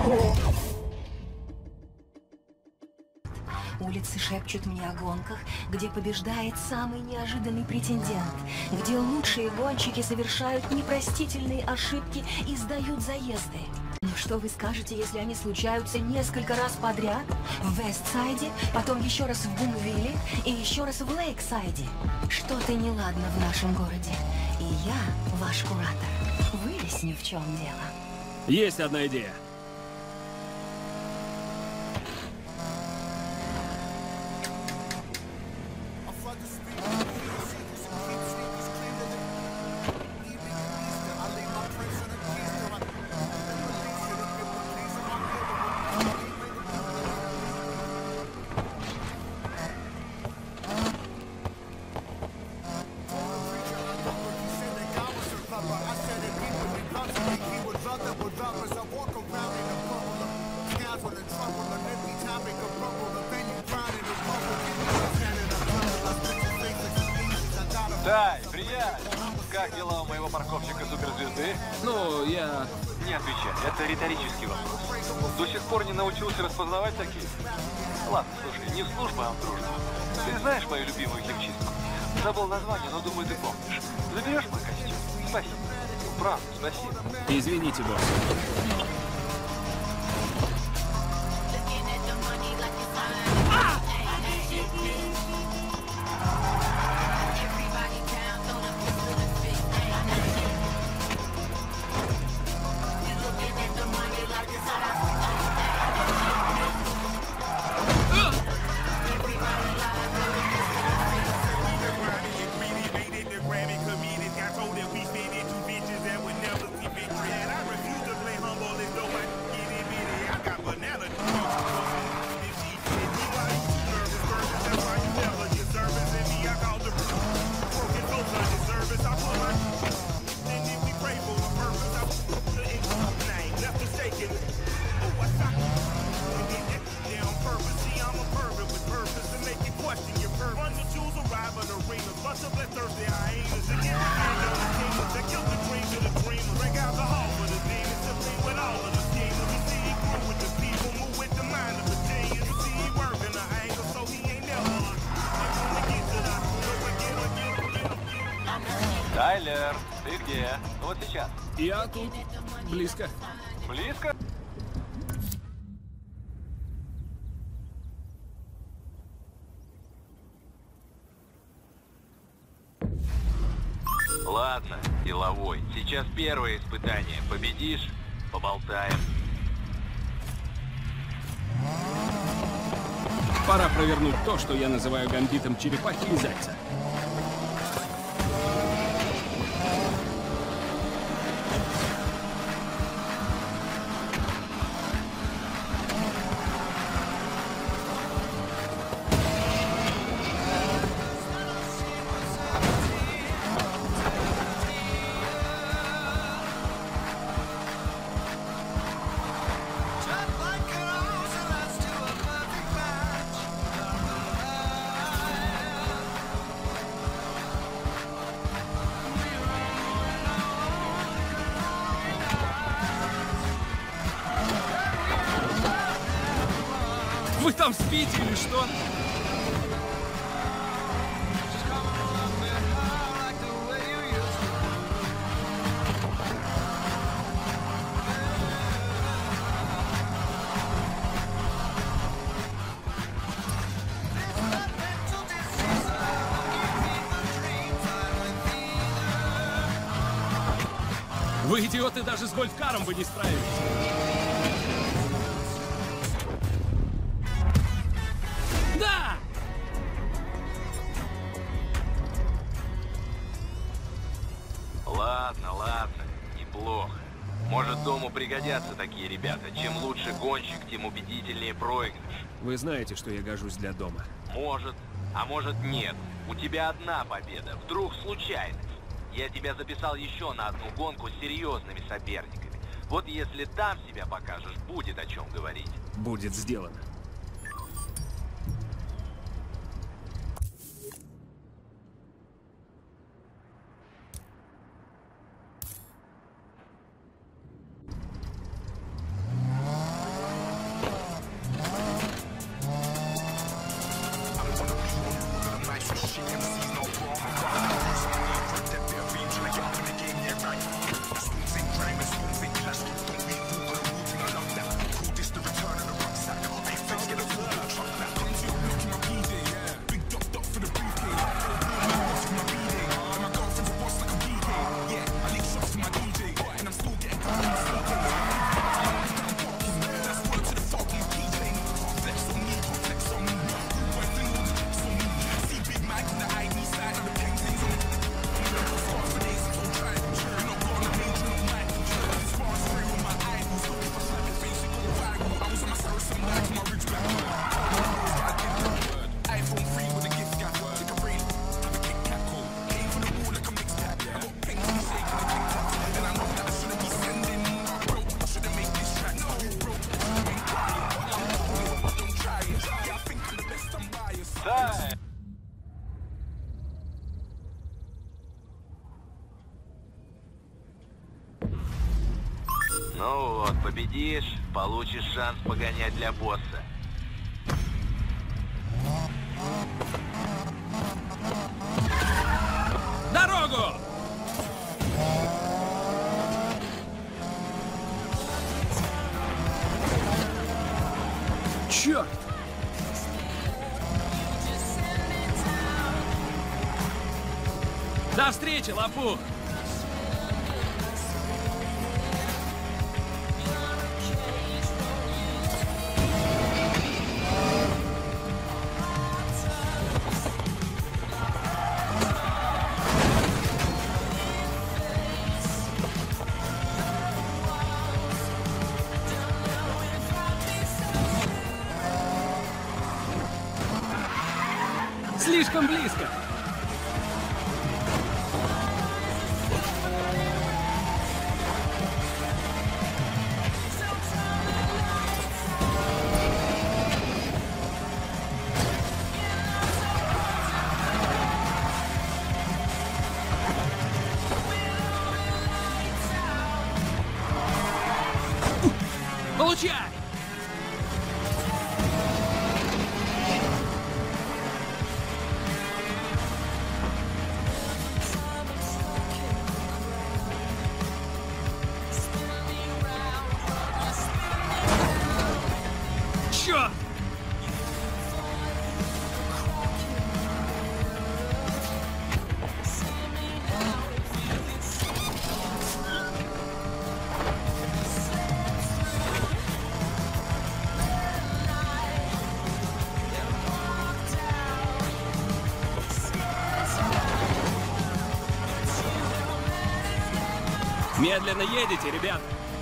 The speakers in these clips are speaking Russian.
Улицы шепчут мне о гонках, где побеждает самый неожиданный претендент, где лучшие гонщики совершают непростительные ошибки и сдают заезды. Но что вы скажете, если они случаются несколько раз подряд? В Вестсайде, потом еще раз в Бумвилле и еще раз в Лейксайде. Что-то неладно в нашем городе. И я, ваш куратор, выясню, в чем дело. Есть одна идея. Тай, приятель! Как дела у моего парковщика-суперзвезды? Ну, я... Не отвечай, это риторический вопрос. До сих пор не научился распознавать такие? Ладно, слушай, не в службу, а в дружбу. Ты знаешь мою любимую химчистку? Забыл название, но думаю, ты помнишь. Заберешь мой костюм? Спасибо. Правда, спасибо. Извините, босс. Тайлер, ты где? Вот сейчас. Я тут. Близко. Близко? Ладно, деловой. Сейчас первое испытание. Победишь? Поболтаем. Пора провернуть то, что я называю гамбитом черепахи и зайца. Вы там спите или что? Вы идиоты, даже с гольфкаром вы не справились. Да! Ладно, неплохо. Может, дому пригодятся такие ребята. Чем лучше гонщик, тем убедительнее проигрыш. Вы знаете, что я гожусь для дома. Может, а может нет. У тебя одна победа. Вдруг случайность. Я тебя записал еще на одну гонку с серьезными соперниками. Вот если там себя покажешь, будет о чем говорить. Будет сделано. Ну вот, победишь, получишь шанс погонять для босса. Дорогу! Черт! До встречи, лопух! Слишком близко! Получай! Черт! Медленно едете, ребят.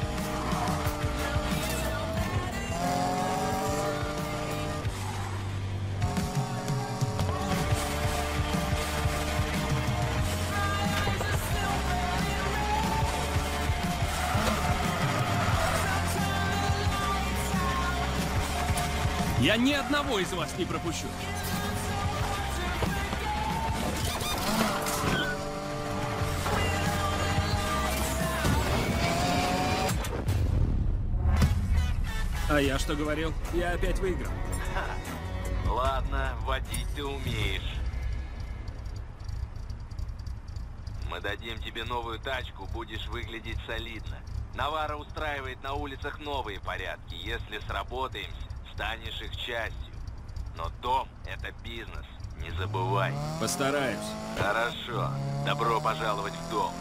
Я ни одного из вас не пропущу. А я что говорил? Я опять выиграл. Ладно, водить ты умеешь. Мы дадим тебе новую тачку, будешь выглядеть солидно. Навара устраивает на улицах новые порядки. Если сработаемся, станешь их частью. Но дом — это бизнес, не забывай. Постараюсь. Хорошо. Добро пожаловать в дом.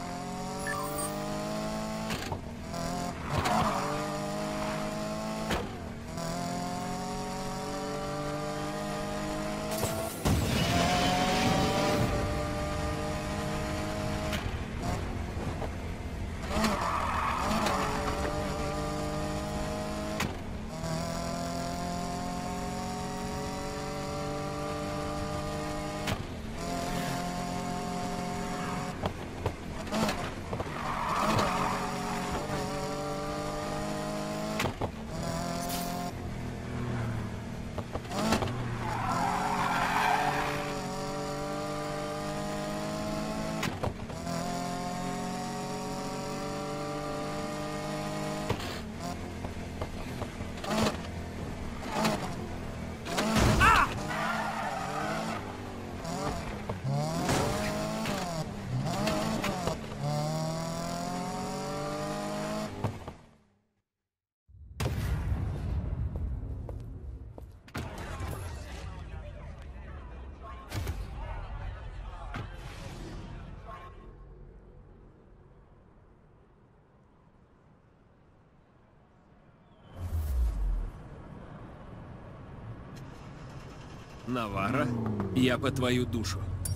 Навара, я по твою душу.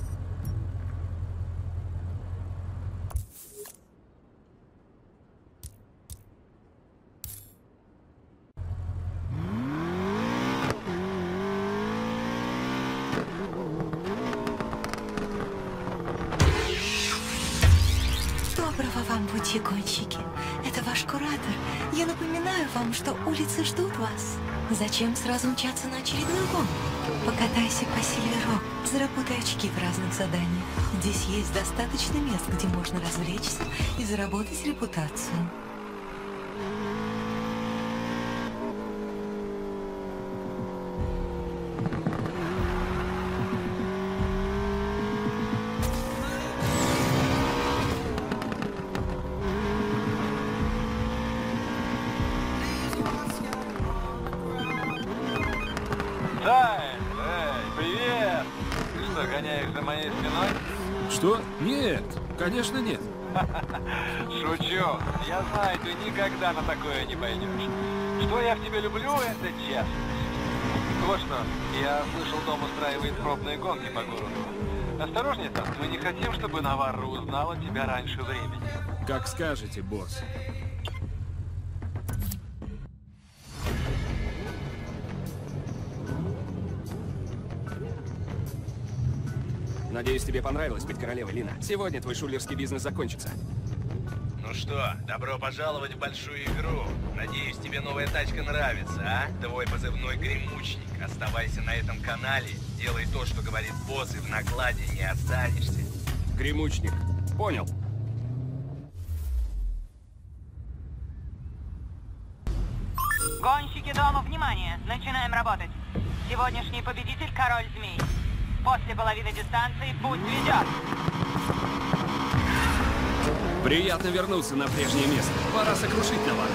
Доброго вам пути, гонщики. Это ваш куратор. Я напоминаю вам, что улицы ждут вас. Зачем сразу мчаться на очередную гонку? Покатайся по Сильверу, заработай очки в разных заданиях. Здесь есть достаточно мест, где можно развлечься и заработать репутацию. моей спиной? Что? Нет, конечно нет. Шучу. Я знаю, ты никогда на такое не пойдешь. Что я в тебе люблю, это честность. Вот что, я слышал, дом устраивает пробные гонки по городу. Осторожнее там, мы не хотим, чтобы Наварра узнала тебя раньше времени. Как скажете, босс. Надеюсь, тебе понравилось быть королевой, Лина. Сегодня твой шулерский бизнес закончится. Ну что, добро пожаловать в большую игру. Надеюсь, тебе новая тачка нравится, а? Твой позывной Гремучник. Оставайся на этом канале, делай то, что говорит босс, и в накладе не останешься. Гремучник. Понял. Гонщики дома, внимание! Начинаем работать. Сегодняшний победитель — Король Змей. После половины дистанции путь ведет. Приятно вернуться на прежнее место. Пора сокрушить Наварра.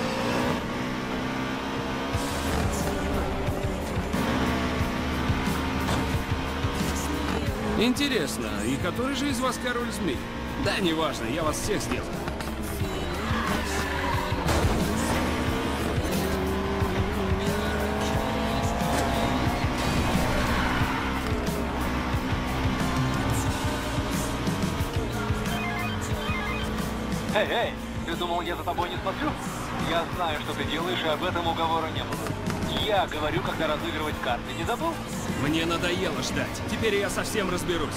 Интересно, и который же из вас король змей? Да, неважно, я вас всех сделаю. Эй, ты думал, я за тобой не смотрю? Я знаю, что ты делаешь, и об этом уговора не было. Я говорю, когда разыгрывать карты, не забыл? Мне надоело ждать. Теперь я совсем разберусь.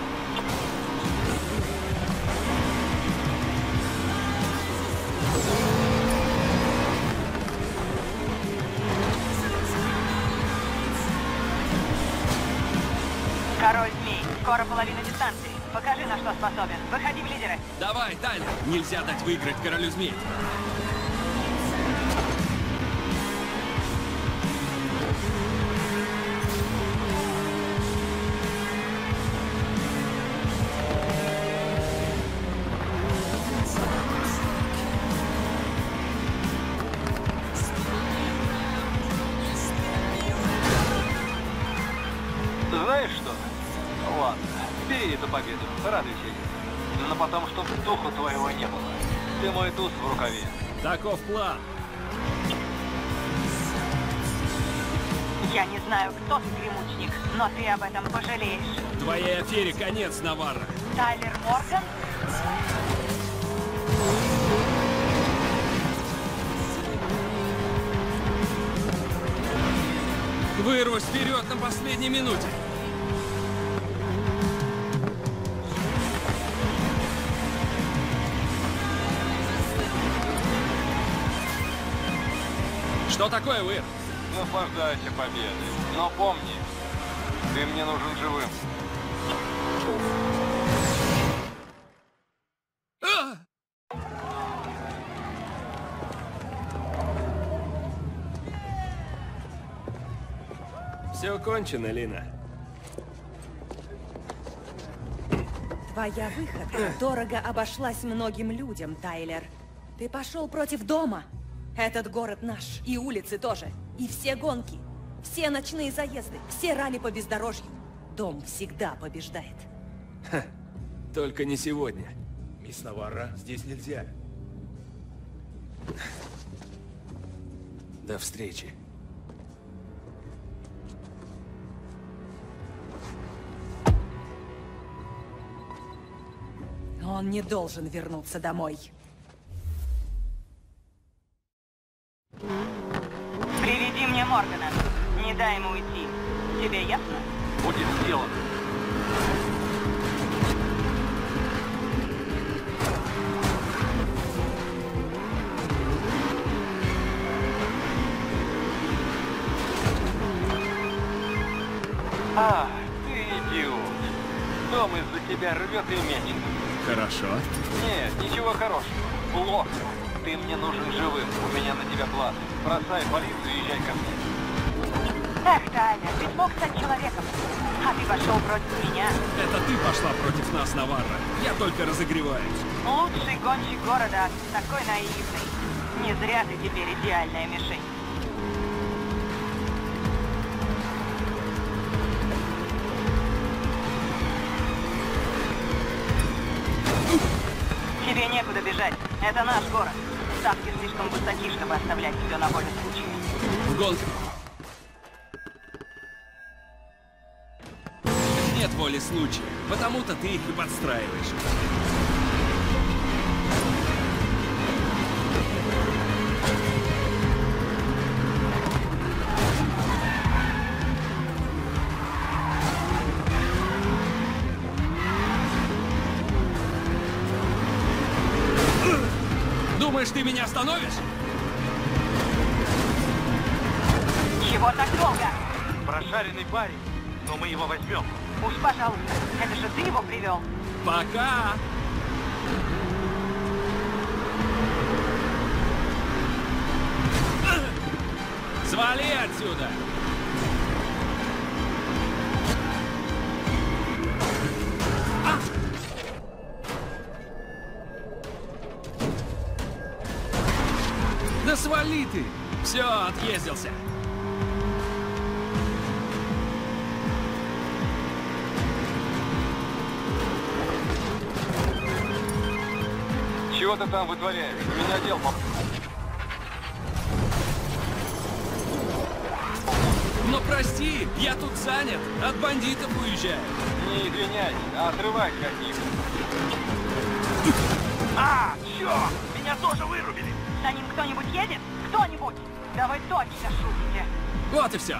Король Змей, скоро половина дистанции. Покажи, на что способен. Выходи в лидеры. Давай, Тайлер. Нельзя дать выиграть королю змей. Знаешь что? Ладно, бери эту победу, радуйся ей. Но потом, чтоб духу твоего не было. Ты мой туз в рукаве. Таков план. Я не знаю, кто ты, Гремучник, но ты об этом пожалеешь. Твоей афере конец, Наварра. Тайлер Морган? Вырвусь вперед на последней минуте. Что такое, Уир? Наслаждайся победой. Но помни, ты мне нужен живым. Все кончено, Лина. Твоя выходка дорого обошлась многим людям, Тайлер. Ты пошел против дома. Этот город наш, и улицы тоже, и все гонки, все ночные заезды, все ралли по бездорожью. Дом всегда побеждает. Только не сегодня. Мисс Наварра, здесь нельзя. До встречи. Он не должен вернуться домой. Приведи мне Моргана. Не дай ему уйти. Тебе ясно? Будет сделано. А, ты идиот. Дом из-за тебя рвет и мечет. Хорошо. Нет, ничего хорошего. Плохо. Ты мне нужен живым. У меня на тебя планы. Бросай полицию и езжай ко мне. Эх, Тайлер, ведь мог стать человеком. А ты пошел против меня. Это ты пошла против нас, Наварра. Я только разогреваюсь. Лучший гонщик города, такой наивный. Не зря ты теперь идеальная мишень. Тебе некуда бежать. Это наш город. Ставки слишком высоки, чтобы оставлять все на волю случая. В гонке. Нет воли случая, потому-то ты их и подстраиваешь. Думаешь, ты меня остановишь? Чего так долго? Прошаренный парень, но мы его возьмем. Уж, пожалуйста, это же ты его привел. Пока! Свали отсюда! Да свали ты! Все, отъездился. Чего ты там вытворяешь? У меня дел, мам. Но прости, я тут занят. От бандитов уезжаю. Не извиняйся, а отрывайся от них. Черт! Меня тоже вырубили! За ним кто-нибудь едет? Кто-нибудь? Да вы точно шутите. Вот и все.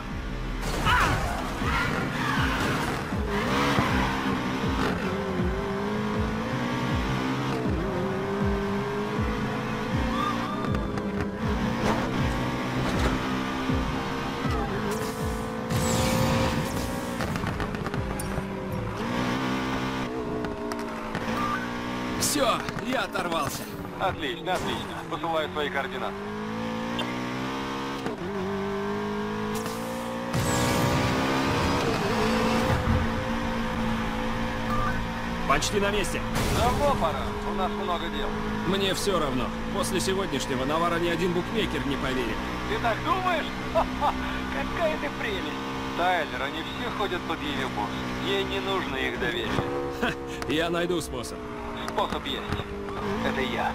Все, я оторвался. Отлично, отлично. Посылаю свои координаты. Почти на месте. Давно пора. У нас много дел. Мне все равно. После сегодняшнего Навара ни один букмекер не поверит. Ты так думаешь? Ха-ха, какая ты прелесть. Тайлер, они все ходят под ее босс. Ей не нужно их доверие. Ха, я найду способ. Способ есть. Это я.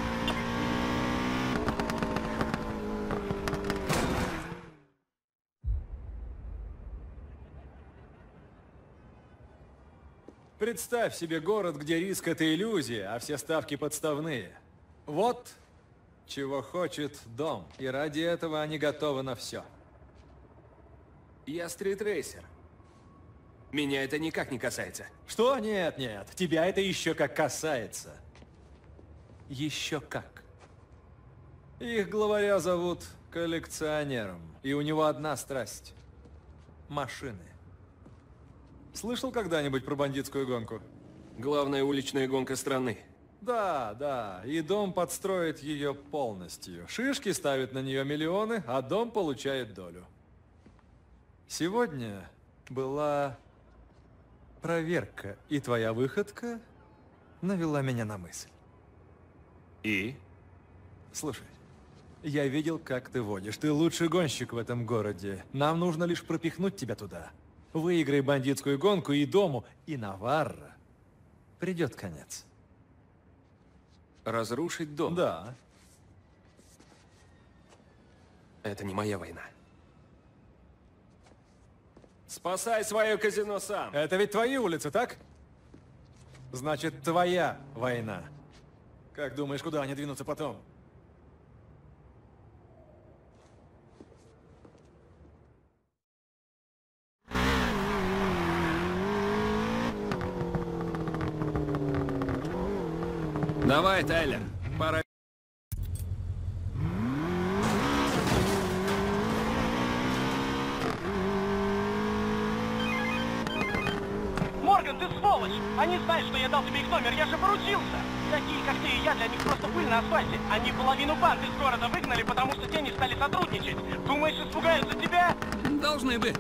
Представь себе город, где риск — это иллюзия, а все ставки подставные. Вот чего хочет дом, и ради этого они готовы на все. Я стритрейсер. Меня это никак не касается. Что? Нет, нет, тебя это еще как касается. Еще как. Их главаря зовут коллекционером, и у него одна страсть — машины. Слышал когда-нибудь про бандитскую гонку? Главная уличная гонка страны. Да, да, и дом подстроит ее полностью. Шишки ставят на нее миллионы, а дом получает долю. Сегодня была проверка, и твоя выходка навела меня на мысль. И? Слушай, я видел, как ты водишь. Ты лучший гонщик в этом городе. Нам нужно лишь пропихнуть тебя туда. Выиграй бандитскую гонку, и дому, и Наварро придет конец. Разрушить дом? Да. Это не моя война. Спасай свое казино сам. Это ведь твои улицы, так? Значит, твоя война. Как думаешь, куда они двинутся потом? Давай, Тайлер, пора. Морган, ты сволочь! Они знают, что я дал тебе их номер, я же поручился! Такие, как ты и я, для них просто пыль на асфальте. Они половину банд из города выгнали, потому что те не стали сотрудничать. Думаешь, испугаются тебя? Должны бы.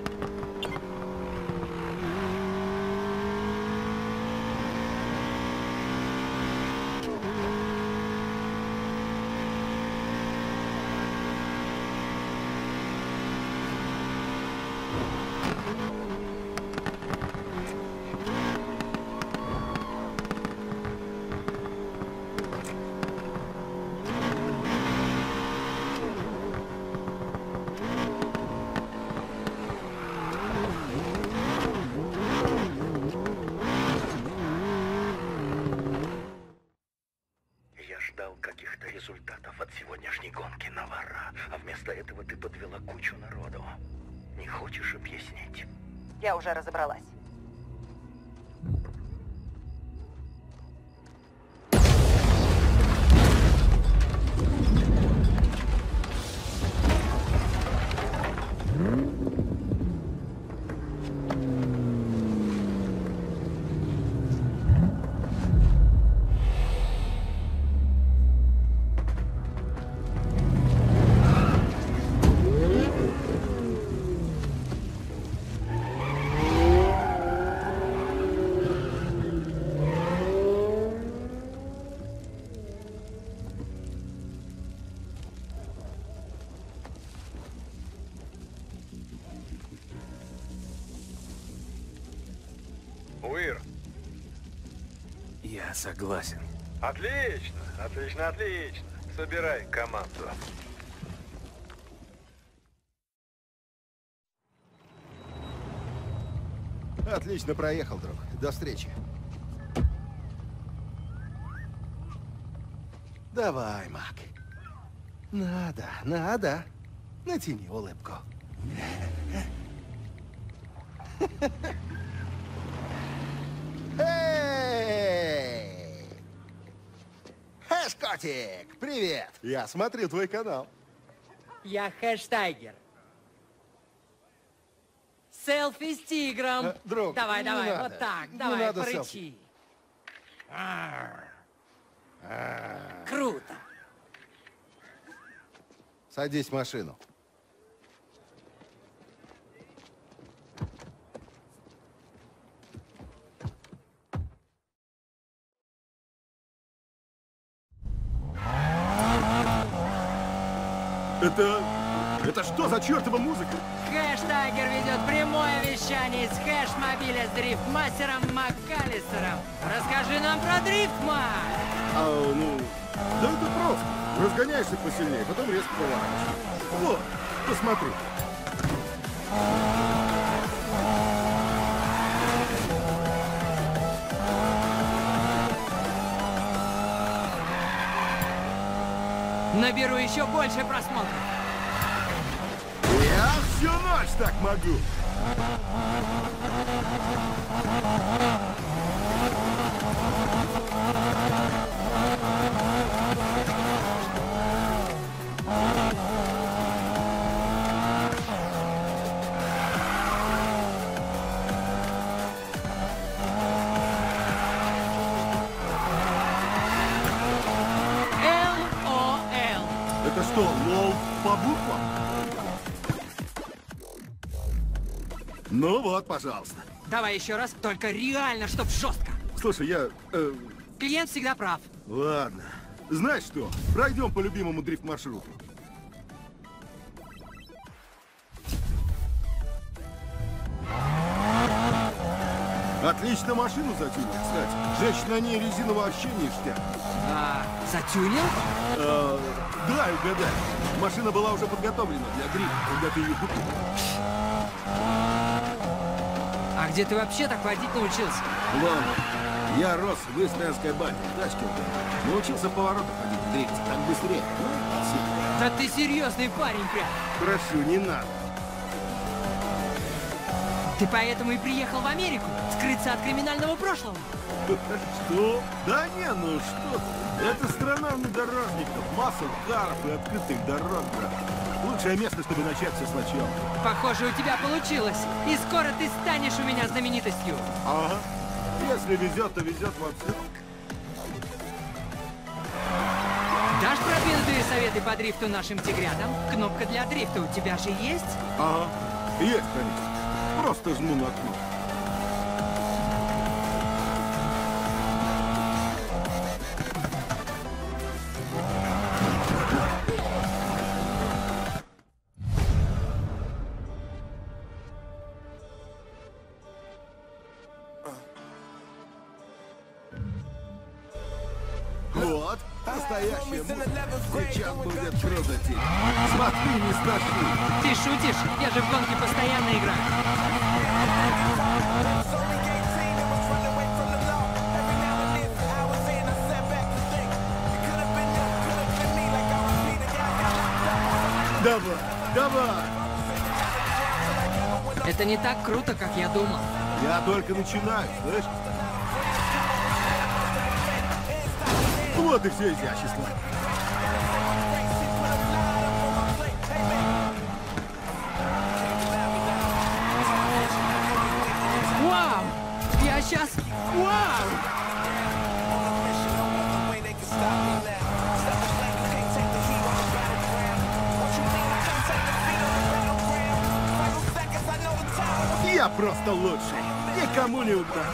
Вместо этого ты подвела кучу народу. Не хочешь объяснить? Я уже разобралась. Уир. Я согласен. Отлично, отлично, отлично. Собирай команду. Отлично проехал, друг. До встречи. Давай, Мак. Надо. Натяни улыбку. Эй! Хэш-котик, привет! Я смотрю твой канал. Я Хэш-тайгер. Селфи с тигром. Друг, давай, не надо. вот так. Не Давай, надо порычи. селфи. Круто. Садись в машину. Это что за чертова музыка? Хэш-тайгер ведет прямое вещание из хэш-мобиля с дрифтмастером МакАлистером. Расскажи нам про дрифт, Мак! Да это просто. Разгоняешься посильнее, потом резко поворачиваешь. Вот, посмотри. Наберу еще больше просмотров. Я всю ночь так могу. L-O-L. Это что, лол по буквам? Ну вот, пожалуйста. Давай еще раз, только реально, чтоб жестко. Слушай, я... Клиент всегда прав. Ладно. Знаешь что? Пройдем по любимому дрифт-маршруту. Отлично машину затюнил, кстати. Женщина на ней резину вообще ништяк. Да. Затюнил? Да, угадай. Машина была уже подготовлена для дрифта, когда ты ее купил. А где ты вообще так водить научился? Ладно. Я рос в истрянской бане, в тачке. Научился в поворотах ходить в дрифте, так быстрее. Да ты серьезный парень прям. Прошу, не надо. Ты поэтому и приехал в Америку? Скрыться от криминального прошлого? Что? Да не, ну что ты. Это страна внедорожников, масса каров и открытых дорог, брат. Лучшее место, чтобы начать все сначала. Похоже, у тебя получилось. И скоро ты станешь у меня знаменитостью. Ага. Если везет, то везет во всем. Дашь продвинутые советы по дрифту нашим тигрятам? Кнопка для дрифта у тебя же есть? Ага. Есть, конечно. Просто жму на кнопку. Вот, настоящая музыка. Сейчас будет круто, Тим. Смотри, не страшно. Ты шутишь? Я же в гонке постоянно играю. Давай, давай! Это не так круто, как я думал. Я только начинаю, слышь? Вот и все изящество. Вау! Я сейчас... Вау! Я просто лучший. Никому не угнаться.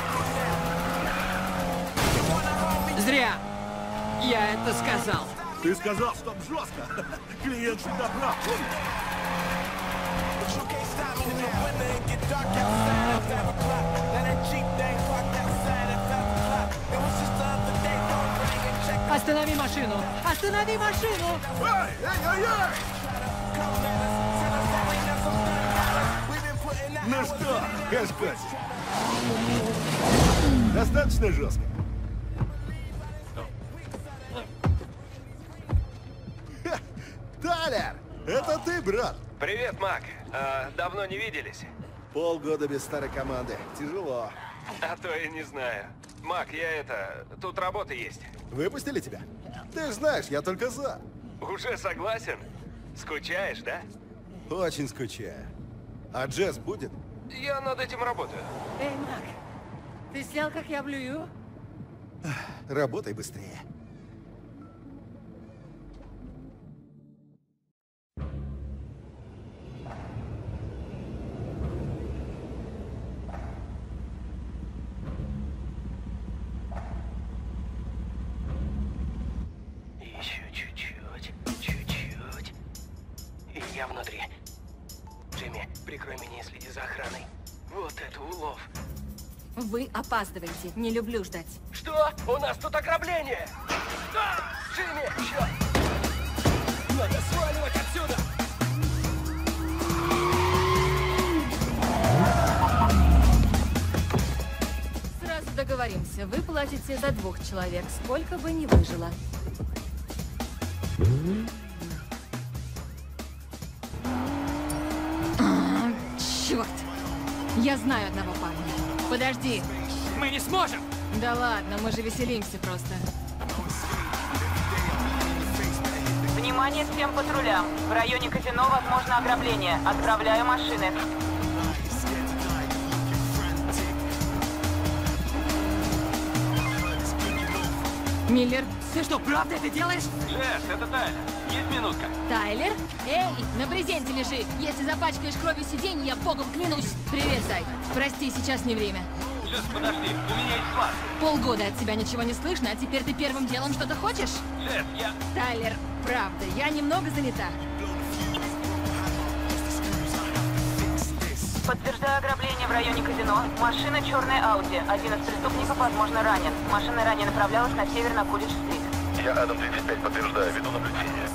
Зря. Я это сказал. Ты сказал, что жестко. Клиент всегда прав, помнишь? Останови машину! Останови машину! Эй, эй, эй, эй! Ну что, Кашкось? Достаточно жестко? Ха, Тайлер! Это ты, брат? Привет, Мак. Давно не виделись? Полгода без старой команды. Тяжело. А то я не знаю. Мак, тут работа есть. Выпустили тебя? Ты ж знаешь, я только за. Уже согласен? Скучаешь, да? Очень скучаю. А Джесс будет? Я над этим работаю. Эй, Мак, ты снял, как я блюю? Работай быстрее. Еще чуть-чуть, чуть-чуть. И я внутри. Джимми, прикрой меня и следи за охраной. Вот это улов. Вы опаздываете. Не люблю ждать. Что? У нас тут ограбление! Джимми, черт! Надо сваливать отсюда! Сразу договоримся. Вы платите за 2 человек, сколько бы ни выжило. Черт! Я знаю одного парня. Подожди. Мы не сможем! Да ладно, мы же веселимся просто. Внимание всем патрулям. В районе казино возможно ограбление. Отправляю машины. Миллер, ты что, правда это делаешь? Джесс, это Тайлер. Есть минутка? Тайлер? Эй, на брезенте лежи. Если запачкаешь кровью сиденье, я богом клянусь. Привет, Тай. Прости, сейчас не время. Джесс, подожди, у меня есть план. Полгода от тебя ничего не слышно, а теперь ты первым делом что-то хочешь? Джесс, я... Тайлер, правда, я немного занята. Подтверждаю ограбление в районе казино. Машина черная Ауди. Один из преступников, возможно, ранен. Машина ранее направлялась на север на Кулидж-стрит. Я Адам 35, подтверждаю, веду наблюдение.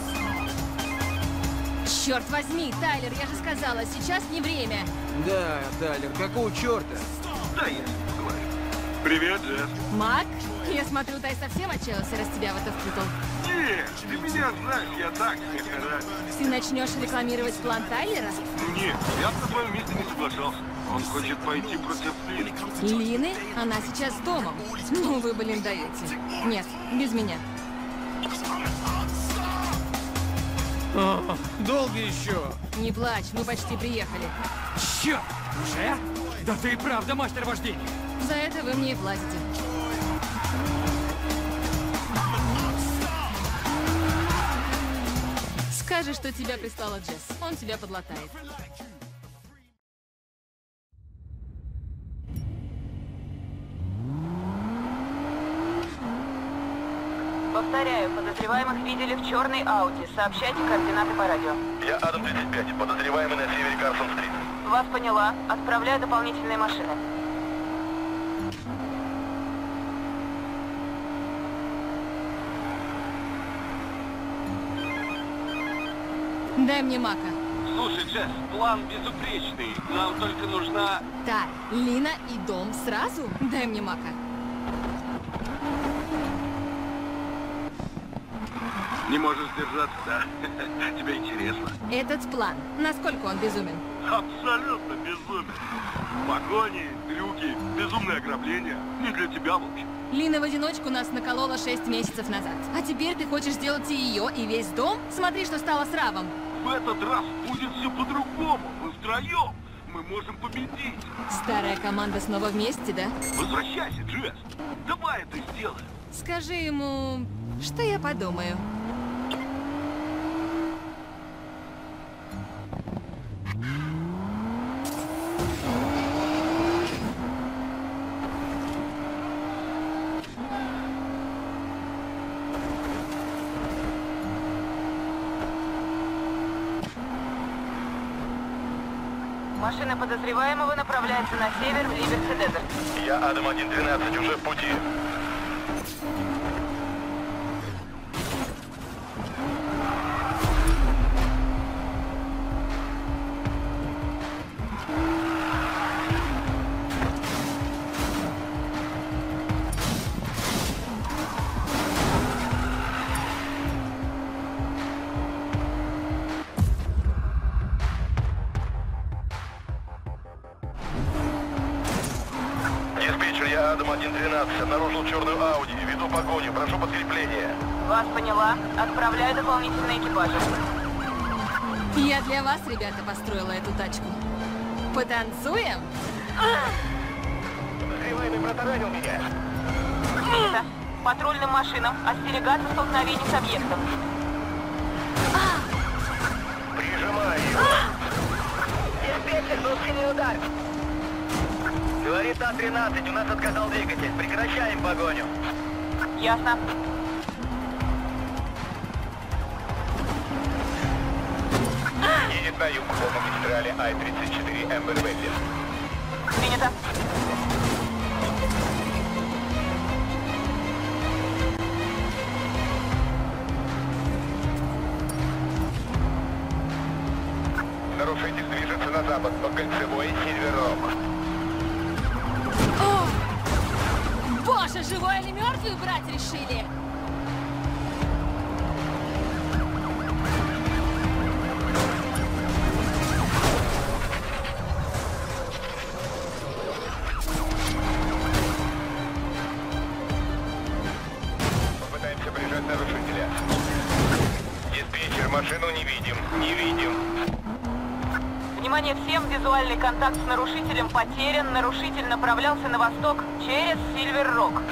Черт возьми, Тайлер, я же сказала, сейчас не время. Да, Тайлер, какого черта? Да, я говорю. Привет, Джесс. Мак, я смотрю, Тай совсем отчаялся, раз тебя в это впутал. Нет, ты меня знаешь, я так, Ты начнешь рекламировать план Тайлера? Нет, я бы на твоем месте не соглашался. Он хочет пойти против Лины. Лины? Она сейчас дома. Ну вы, блин, даете. Нет, без меня. О, долго еще? Не плачь, мы почти приехали. Черт! Уже? Да ты и правда мастер вождения. За это вы мне и платите. Скажи, что тебя прислала Джесс. Он тебя подлатает. Повторяю, подозреваемых видели в черной Ауди. Сообщайте координаты по радио. Я Адам 35, подозреваемый на севере Карсон-стрит. Вас поняла. Отправляю дополнительные машины. Дай мне Мака. Слушай, Джесс, план безупречный. Нам только нужна... Да, Лина и дом сразу? Дай мне Мака. Не можешь сдержаться, да? Тебе интересно? Этот план, насколько он безумен? Абсолютно безумен. Погони, трюки, безумное ограбление. Не для тебя, в общем. Лина в одиночку нас наколола 6 месяцев назад. А теперь ты хочешь сделать и ее, и весь дом? Смотри, что стало с Равом. В этот раз будет все по-другому. Мы втроем. Мы можем победить. Старая команда снова вместе, да? Возвращайся, Джесс. Давай это сделаем. Скажи ему, что я подумаю. Машина подозреваемого направляется на север в Либерти-Дезерт. Я Адам-112, уже в пути. Я Адам-112, обнаружил черную Ауди, веду погоню, прошу подкрепления. Вас поняла. Отправляю дополнительные экипажи. Я для вас, ребята, построила эту тачку. Потанцуем? Подозреваемый протаранил меня. Принято. Патрульным машинам остерегаться столкновений с объектом. Прижимай его. Диспетчер, был сильный удар. Говорит А-13, у нас отказал двигатель. Прекращаем погоню. Ясно. Едет на юг по магистрали Ай-34 Эмбер-Вэлли. Принято. Нарушитель движется на запад по кольцевой Сильвер-Рок. Боже, живой или мертвый брать решили? Попытаемся прижать нарушителя. Диспетчер, машину не видим. Не видим. Внимание всем, визуальный контакт с нарушителем потерян. Нарушитель направлялся на восток через Сильвер-Рок.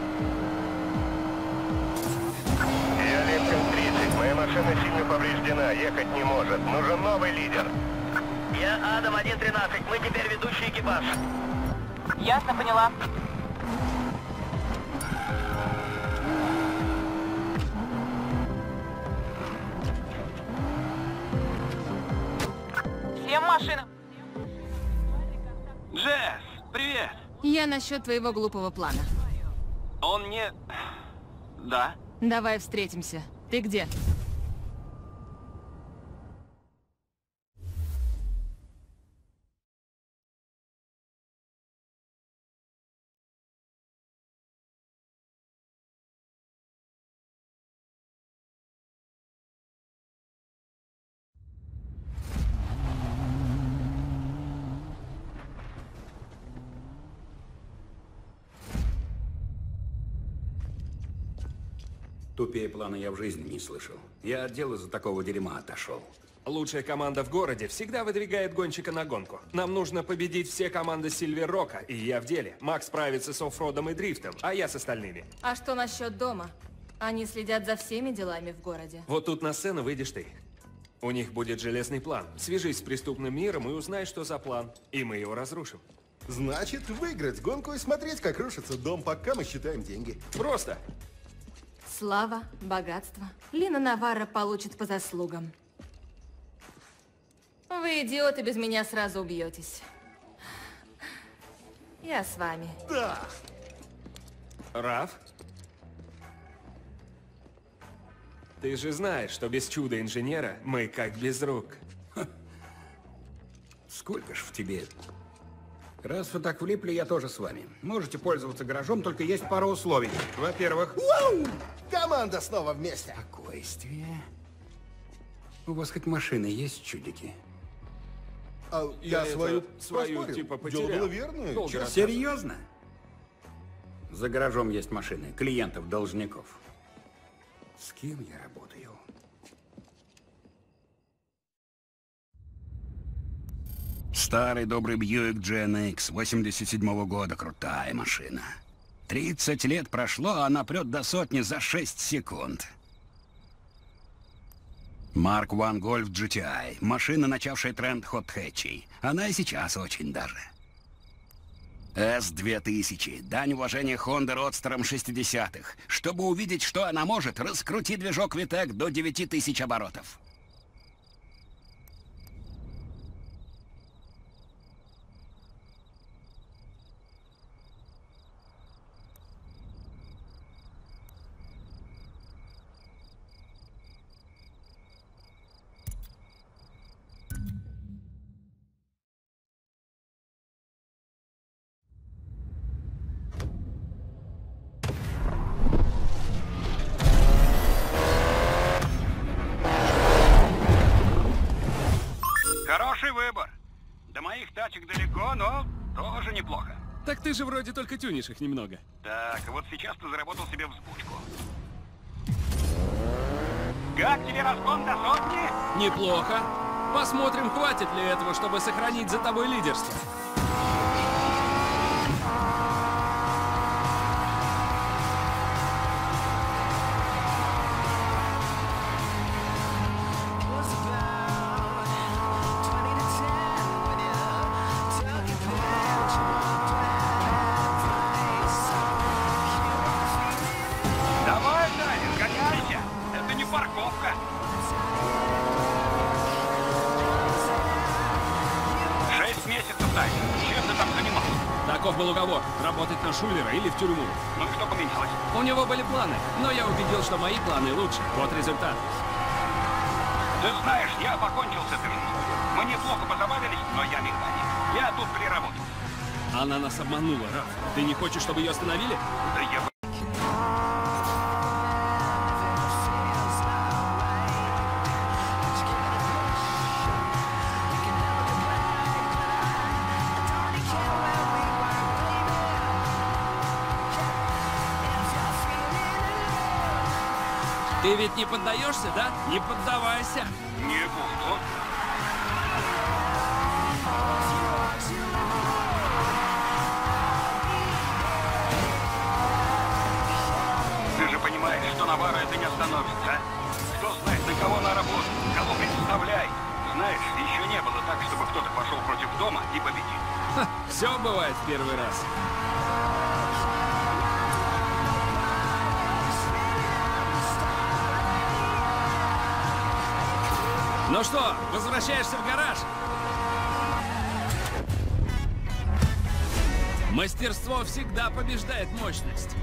Я Линкольн-30. Моя машина сильно повреждена, ехать не может. Нужен новый лидер. Я Адам-113. Мы теперь ведущий экипаж. Ясно, поняла. Всем машинам. Джесс, привет. Я насчет твоего глупого плана. Он не... Да? Давай встретимся. Ты где? Тупее плана я в жизни не слышал. Я от дела за такого дерьма отошел. Лучшая команда в городе всегда выдвигает гонщика на гонку. Нам нужно победить все команды Сильвер-Рока, и я в деле. Макс справится с оффродом и дрифтом, а я с остальными. А что насчет дома? Они следят за всеми делами в городе. Вот тут на сцену выйдешь ты. У них будет железный план. Свяжись с преступным миром и узнай, что за план. И мы его разрушим. Значит, выиграть гонку и смотреть, как рушится дом, пока мы считаем деньги. Просто. Слава, богатство. Лина Наварро получит по заслугам. Вы, идиоты, без меня сразу убьетесь. Я с вами. Да. Раф? Ты же знаешь, что без чуда-инженера мы как без рук. Сколько ж в тебе Раз вы так влипли, я тоже с вами. Можете пользоваться гаражом, только есть пара условий. Во-первых... Вау! Команда снова вместе. Спокойствие. У вас хоть машины есть, чудики? А я свою поспорил. типа Дело потерял. было верное. честно. Серьезно? За гаражом есть машины, клиентов-должников. С кем я работаю? Старый добрый Бьюик GNX 87-го года. Крутая машина. 30 лет прошло, а она прет до сотни за 6 секунд. Mark I Golf GTI. Машина, начавшая тренд хот-хэтчей. Она и сейчас очень даже. S2000. Дань уважения Honda родстерам 60-х. Чтобы увидеть, что она может, раскрути движок VTEC до 9000 оборотов. Хороший выбор. До моих тачек далеко, но тоже неплохо. Так ты же вроде только тюнишь их немного. Так, вот сейчас ты заработал себе взбучку. Как тебе разгон до сотни? Неплохо. Посмотрим, хватит ли этого, чтобы сохранить за тобой лидерство. Давай, Дайвер, гоняйся. Это не парковка. 6 месяцев, Дайвер. Чем ты там занимался? Таков был уговор. Работать на Шулера или в тюрьму. Ну и что поменялось? У него были планы, но я убедил, что мои планы лучше. Вот результат. Ты знаешь, я покончил с этой жизнью. Мы неплохо позабавились, но я механик. Я тут переработал. Она нас обманула, Раф. Ты не хочешь, чтобы ее остановили? Да я... Ты ведь не поддаешься, да? Не поддавайся. Не буду. Ты же понимаешь, что Навара это не остановится, а? Кто знает, на кого она работает, кого представляет. Знаешь, еще не было так, чтобы кто-то пошел против дома и победил. Ха, все бывает в первый раз. Ну что, возвращаешься в гараж? Мастерство всегда побеждает мощность.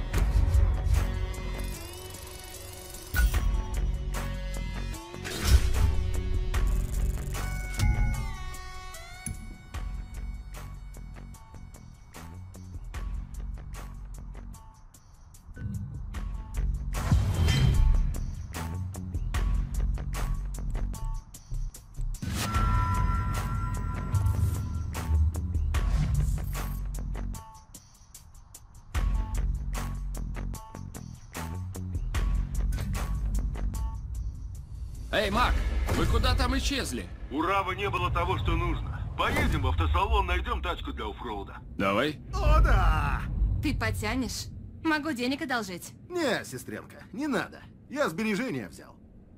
Эй, Мак, вы куда там исчезли? У Рава не было того, что нужно. Поедем в автосалон, найдем тачку для оффроуда. Давай. О, да! Ты потянешь? Могу денег одолжить. Не, сестренка, не надо. Я сбережения взял.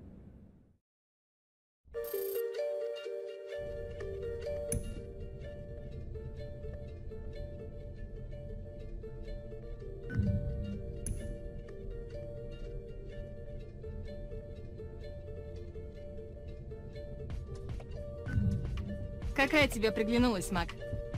Какая тебе приглянулась, Мак?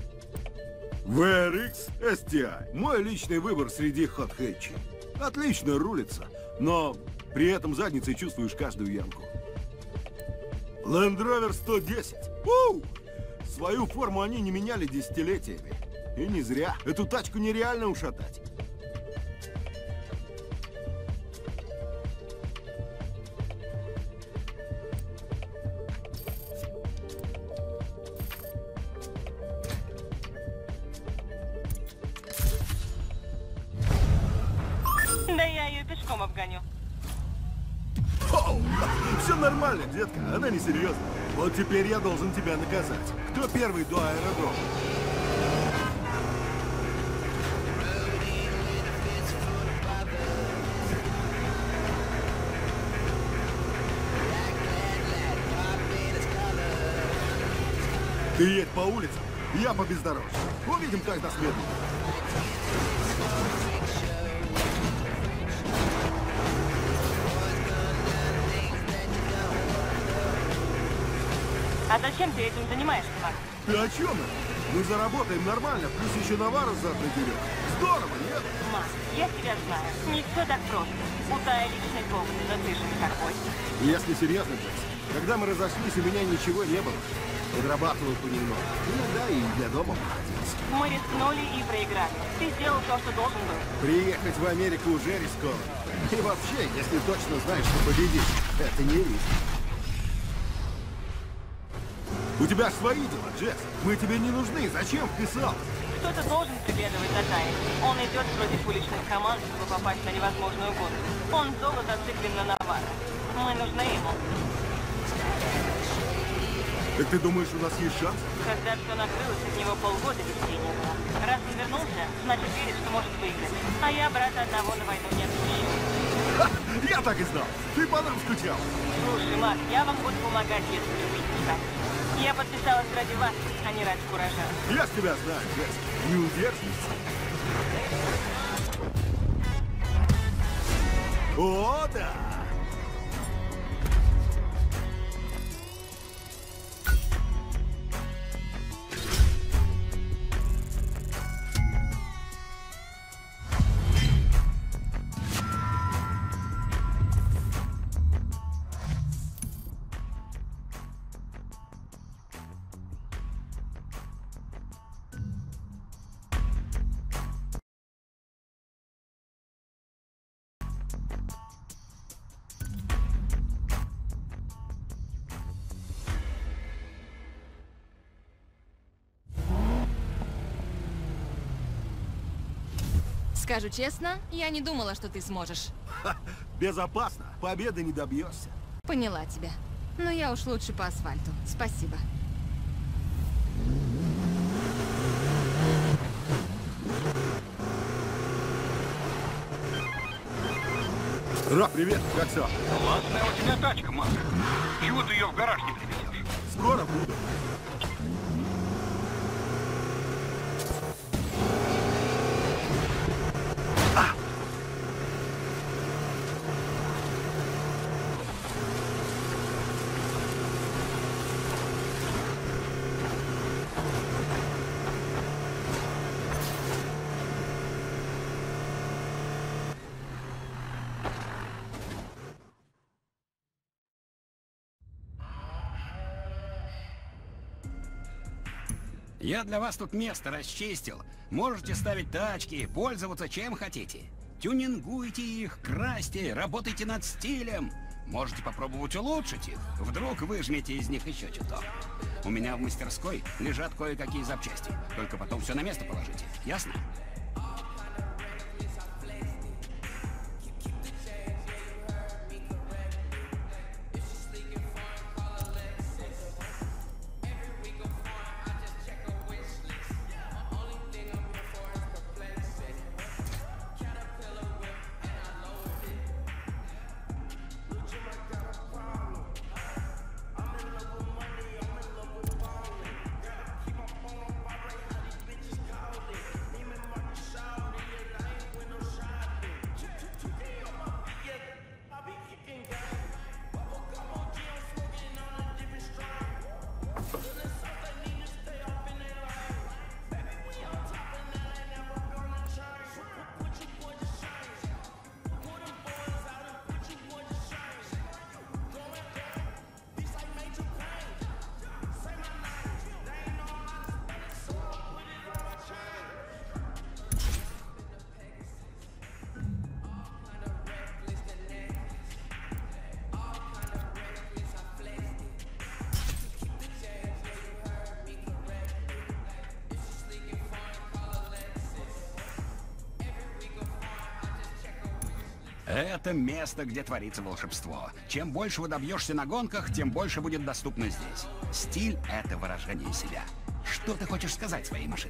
VRX STI. Мой личный выбор среди хот-хэтчей. Отлично рулится, но при этом задницей чувствуешь каждую ямку. Land Rover 110. Свою форму они не меняли десятилетиями. И не зря. Эту тачку нереально ушатать. Да я ее пешком обгоню. Оу, все нормально, детка, она не серьезна. Вот теперь я должен тебя наказать. Кто первый до аэродрома? Ты едь по улицам, я по бездорожью. Увидим, кто из нас медленнее. А зачем ты этим занимаешься, Мак? Ты о чем это? Мы заработаем нормально, плюс еще Навару завтра берем. Здорово, нет? Мак, я тебя знаю. Не все так просто. У Тая личный повод, но ты же не такой. Если серьезно, Джесс, когда мы разошлись, у меня ничего не было. Подрабатывал понемногу. Иногда и для дома находился. Мы рискнули и проиграли. Ты сделал то, что должен был. Приехать в Америку уже рискованно. И вообще, если точно знаешь, что победишь, это не риск. У тебя ж свои дела, Джесс. Мы тебе не нужны. Зачем вписал? Кто-то должен приглядывать за Таей. Он идет против уличных команд, чтобы попасть на невозможную гонку. Он золото зациклен на Наварро. Мы нужны ему. Так ты думаешь, у нас есть шанс? Когда все накрылось, от него полгода вести не было. Раз он вернулся, значит верит, что может выиграть. А я брата одного на войну не отпущу. Я так и знал. Ты по нам скучал. Слушай, Мак, я вам буду помогать, если любить мешать. Я подписалась ради вас, а не ради куража. Я с тебя знаю, Джесс. Не удержишься. О, да! Скажу честно, я не думала, что ты сможешь. Безопасно. Победы не добьешься. Поняла тебя. Но я уж лучше по асфальту. Спасибо. Рок, привет. Как все? Классная у тебя тачка, Мак. Чего ты ее в гараж не привезешь? Скоро буду. Я для вас тут место расчистил. Можете ставить тачки, пользоваться чем хотите. Тюнингуйте их, красьте, работайте над стилем. Можете попробовать улучшить их. Вдруг выжмете из них еще чуток. У меня в мастерской лежат кое-какие запчасти. Только потом все на место положите. Ясно? Это место, где творится волшебство. Чем больше вы добьешься на гонках, тем больше будет доступно здесь. Стиль — это выражение себя. Что ты хочешь сказать своей машине?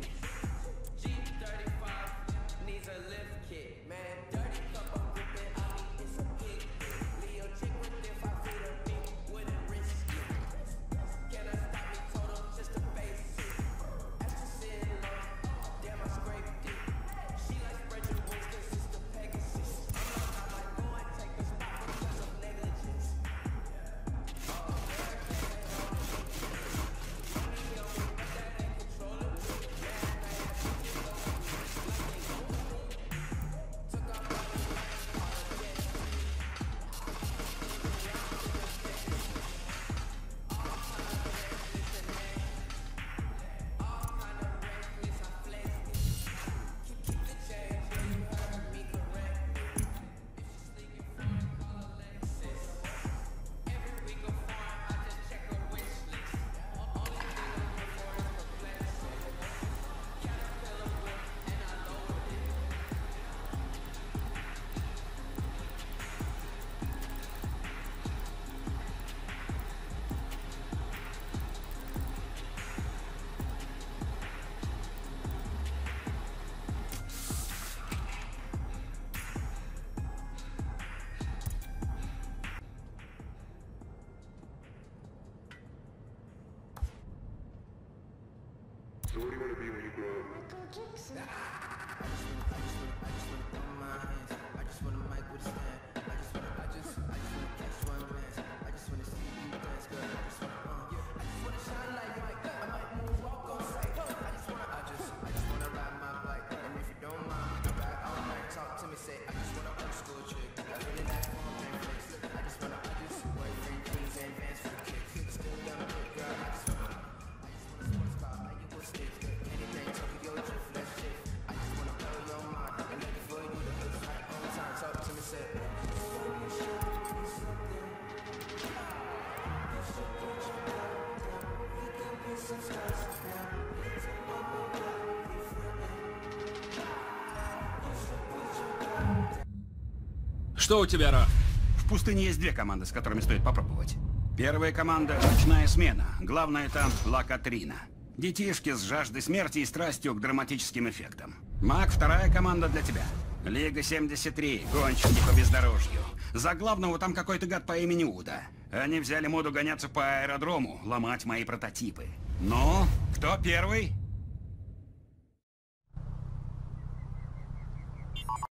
Что у тебя, Раф? В пустыне есть две команды, с которыми стоит попробовать. Первая команда — ночная смена. Главное там Ла Катрина. Детишки с жаждой смерти и страстью к драматическим эффектам. Мак, вторая команда для тебя. Лига 73, гонщики по бездорожью. За главного там какой-то гад по имени Уда. Они взяли моду гоняться по аэродрому, ломать мои прототипы. Ну, кто первый?